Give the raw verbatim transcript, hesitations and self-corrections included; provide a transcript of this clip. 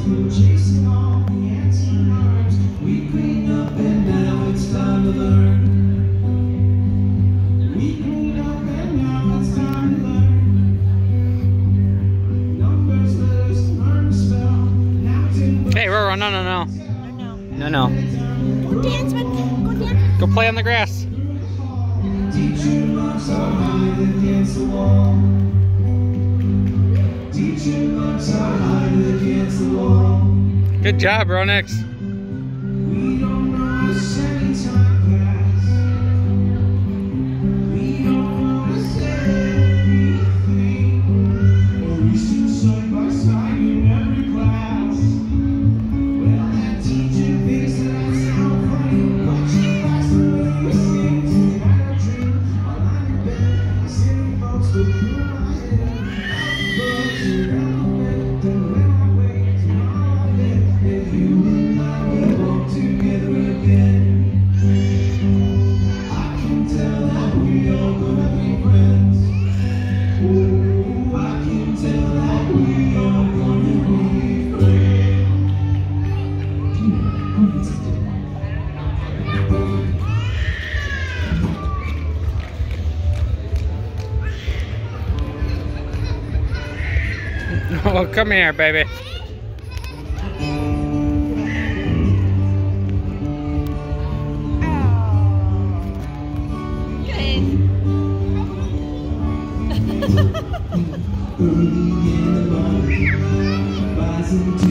Chasing all the anti-norms. We clean up and now it's time to learn. We clean up and now it's time to learn. Numbers let us learn to spell. Now it's Hey, Roro, no, no, no. No, no. Go dance with Go dance. Go play on the grass. Teacher marks are higher against the wall. Teacher marks are higher against the wall. Good job, Ronix. We don't know the second time pass. We don't know the everything. But we stood side by side in every class. Well, that teacher thinks that I sound funny, but she likes the way we sing. Tonight I dream, while I'm in bed, sitting folks will through my head. Bugs around the bed, then when I wake, tomorrow I live. If you and I will walk together again, I can tell that we are gonna be friends. Oh, I can tell that we are gonna be Oh, come here, baby. early in the morning, buy some